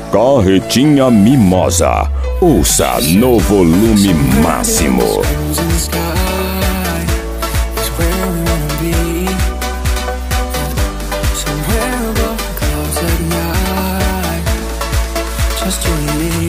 Carretinha Mimosa. Ouça no volume máximo. Just you and me.